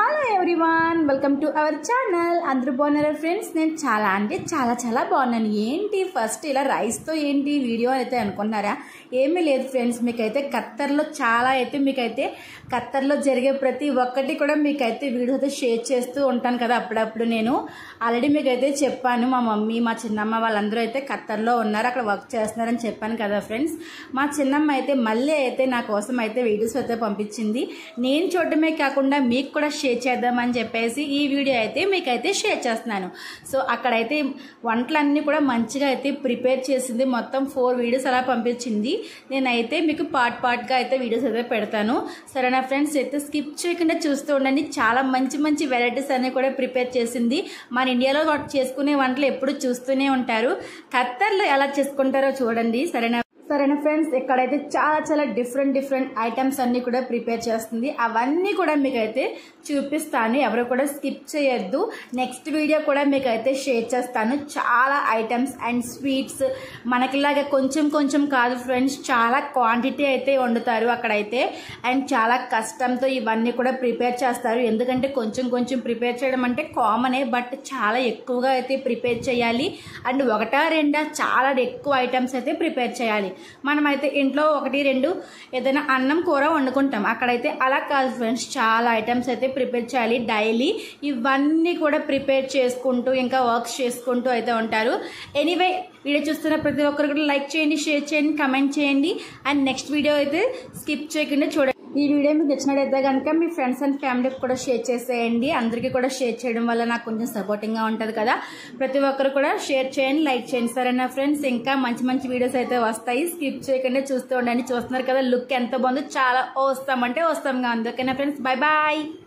Hello everyone, welcome to our channel. అందరూ బాగున్నారా friends? నేను చాలా అంటే చాలా బాగున్నాను. ఏంటి ఫస్ట్ ఇలా రైస్తో ఏంటి వీడియో అయితే అనుకున్నారా? ఏమీ లేదు ఫ్రెండ్స్, మీకైతే ఖత్తర్లో చాలా అయితే మీకైతే ఖత్తర్లో జరిగే ప్రతి ఒక్కటి కూడా మీకైతే వీడియో అయితే షేర్ చేస్తూ ఉంటాను కదా అప్పుడప్పుడు. నేను ఆల్రెడీ మీకైతే చెప్పాను, మా మమ్మీ మా చిన్నమ్మ వాళ్ళందరూ అయితే ఖత్తర్లో ఉన్నారు, అక్కడ వర్క్ చేస్తున్నారని చెప్పాను కదా ఫ్రెండ్స్. మా చిన్నమ్మ అయితే మళ్ళీ అయితే నా కోసం అయితే వీడియోస్ అయితే పంపించింది. నేను చూడటమే కాకుండా మీకు కూడా షేర్ చేద్దామని చెప్పేసి ఈ వీడియో అయితే మీకైతే షేర్ చేస్తున్నాను. సో అక్కడైతే వంటలన్నీ కూడా మంచిగా అయితే ప్రిపేర్ చేసింది. మొత్తం 4 వీడియోస్ అలా పంపించింది. నేనైతే మీకు పార్ట్గా అయితే వీడియోస్ అయితే పెడతాను. సరేనా ఫ్రెండ్స్? అయితే స్కిప్ చేయకుండా చూస్తూ ఉండండి. చాలా మంచి వెరైటీస్ అన్ని కూడా ప్రిపేర్ చేసింది. మన ఇండియాలో చేసుకునే వంటలు ఎప్పుడు చూస్తూనే ఉంటారు, ఖత్తర్లో ఎలా చేసుకుంటారో చూడండి. సరేనా ఫ్రెండ్స్? ఇక్కడైతే చాలా డిఫరెంట్ ఐటమ్స్ అన్ని కూడా ప్రిపేర్ చేస్తుంది. అవన్నీ కూడా మీకైతే చూపిస్తాను, ఎవరు కూడా స్కిప్ చేయొద్దు. నెక్స్ట్ వీడియో కూడా మీకైతే షేర్ చేస్తాను. చాలా ఐటమ్స్ అండ్ స్వీట్స్ మనకిలాగా కొంచెం కాదు ఫ్రెండ్స్, చాలా క్వాంటిటీ అయితే వండుతారు అక్కడైతే. అండ్ చాలా కష్టంతో ఇవన్నీ కూడా ప్రిపేర్ చేస్తారు. ఎందుకంటే కొంచెం ప్రిపేర్ చేయడం అంటే కామనే, బట్ చాలా ఎక్కువగా అయితే ప్రిపేర్ చేయాలి. అండ్ 1-2 చాలా ఎక్కువ ఐటమ్స్ అయితే ప్రిపేర్ చేయాలి. మనమైతే ఇంట్లో 1-2 ఏదైనా అన్నం కూర వండుకుంటాం, అక్కడైతే అలా కాదు ఫ్రెండ్స్, చాలా ఐటమ్స్ అయితే ప్రిపేర్ చేయాలి డైలీ. ఇవన్నీ కూడా ప్రిపేర్ చేసుకుంటూ ఇంకా వర్క్స్ చేసుకుంటూ అయితే ఉంటారు. ఎనీవే, వీడియో చూస్తున్న ప్రతి ఒక్కరు కూడా లైక్ చేయండి, షేర్ చేయండి, కమెంట్ చేయండి. అండ్ నెక్స్ట్ వీడియో అయితే స్కిప్ చేయకుండా చూడండి. ఈ వీడియో మీకు నచ్చినట్టయితే కనుక మీ ఫ్రెండ్స్ అండ్ ఫ్యామిలీకి కూడా షేర్ చేసేయండి. అందరికీ కూడా షేర్ చేయడం వల్ల నాకు కొంచెం సపోర్టింగ్గా ఉంటుంది కదా. ప్రతి ఒక్కరు కూడా షేర్ చేయండి, లైక్ చేయండి. సరేనా ఫ్రెండ్స్? ఇంకా మంచి వీడియోస్ అయితే వస్తాయి, స్కిప్ చేయకుండా చూస్తూ ఉండండి. చూస్తున్నారు కదా లుక్ ఎంత బాగుందో, చాలా వస్తామంటే వస్తాంగా. అందుకనే ఫ్రెండ్స్, బాయ్.